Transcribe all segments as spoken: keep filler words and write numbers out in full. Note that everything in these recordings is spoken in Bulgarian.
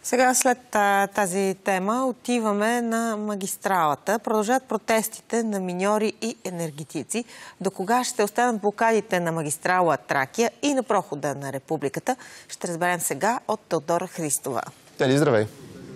Сега след а, тази тема отиваме на магистралата. Продължават протестите на миньори и енергетици. До кога ще останат блокадите на магистрала Тракия и на прохода на Републиката? Ще разберем сега от Теодора Христова. Тели, здравей!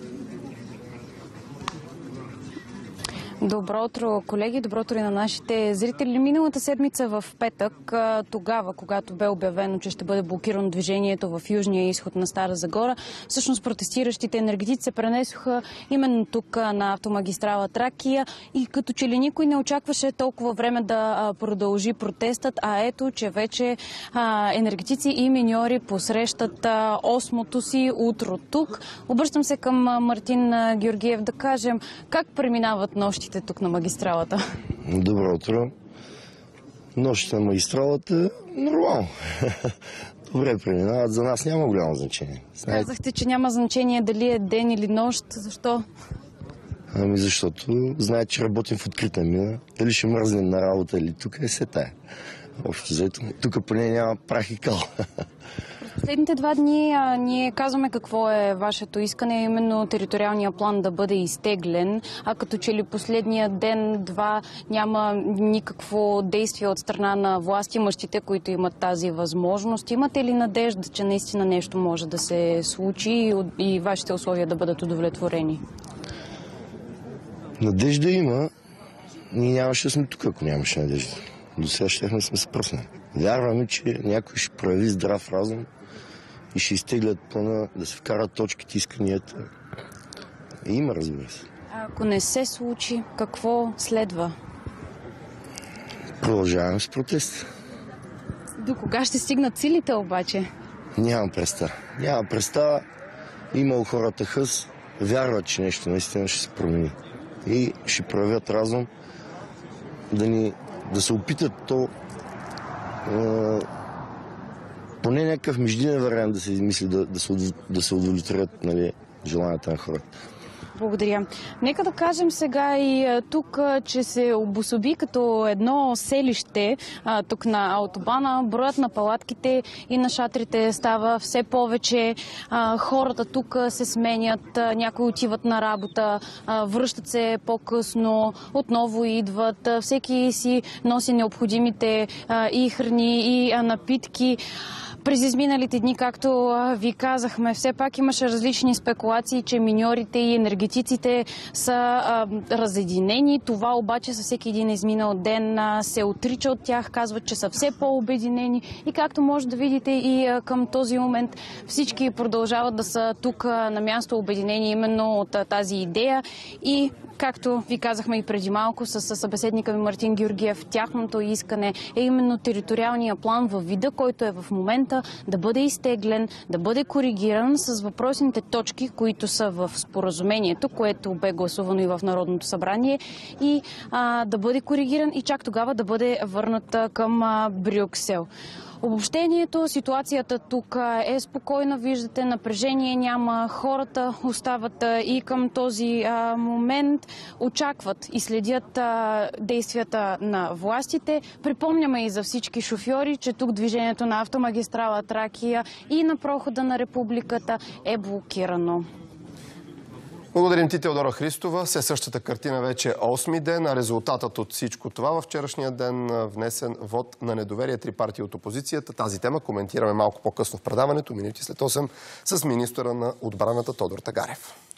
Добро утро, колеги! Добро утро и на нашите зрители. Миналата седмица в петък, тогава, когато бе обявено, че ще бъде блокирано движението в южния изход на Стара Загора, всъщност протестиращите енергетици се пренесоха именно тук на автомагистрала Тракия и като че ли никой не очакваше толкова време да продължи протестът, а ето, че вече енергетици и миньори посрещат осмото си утро тук. Обръщам се към Мартин Георгиев да кажем как преминават нощите тук на магистралата. Добро утро. Нощите на магистралата нормално. Добре преминават. За нас няма голямо значение. Знаете... Казахте, че няма значение дали е ден или нощ. Защо? Ами защото знаете, че работим в открита мина. Дали ще мръзнем на работа или тук е се тая. Общо заето. Тук поне няма прах и кал. Последните два дни а, ние казваме какво е вашето искане, именно териториалния план да бъде изтеглен, а като че ли последния ден-два няма никакво действие от страна на властимащите, които имат тази възможност. Имате ли надежда, че наистина нещо може да се случи и, и вашите условия да бъдат удовлетворени? Надежда има. Ние нямаше да сме тук, ако нямаше надежда. До сега щехме сме се пръснали. Вярваме, че някой ще прояви здрав разум и ще изтеглят плана да се вкарат точките, исканията. И има, разбира се. А ако не се случи, какво следва? Продължаваме с протест. До кога ще стигнат силите обаче? Нямам представа. Нямам представа. Има у хората хъс. Вярват, че нещо наистина ще се промени. И ще проявят разум да, ни, да се опитат то поне някакъв междинен вариант да се измисли, да, да, се, да се удовлетворят, нали, желанията на хората. Благодаря. Нека да кажем сега и тук, че се обособи като едно селище тук на автобана. Броят на палатките и на шатрите става все повече. Хората тук се сменят, някои отиват на работа, връщат се по-късно, отново идват. Всеки си носи необходимите и храни, и напитки. През изминалите дни, както ви казахме, все пак имаше различни спекулации, че миньорите и енергетиците са а, разединени. Това обаче със всеки един изминал ден а, се отрича от тях, казват, че са все по-обединени. И както може да видите и а, към този момент всички продължават да са тук а, на място обединени именно от а, тази идея. И както ви казахме и преди малко с събеседника ми Мартин Георгиев, тяхното искане е именно териториалния план във вида, който е в момента, да бъде изтеглен, да бъде коригиран с въпросните точки, които са в споразумението, което бе гласувано и в Народното събрание, и а, да бъде коригиран и чак тогава да бъде върната към а, Брюксел. Обобщението, ситуацията тук е спокойна, виждате, напрежение няма, хората остават и към този а, момент, очакват и следят а, действията на властите. Припомняме и за всички шофьори, че тук движението на автомагистрала Тракия и на прохода на Републиката е блокирано. Благодарим ти, Теодора Христова. Все същата картина вече осми ден, а резултатът от всичко това във вчерашния ден внесен вод на недоверие три партии от опозицията. Тази тема коментираме малко по-късно в предаването, минути след осем, с министъра на отбраната Тодор Тагарев.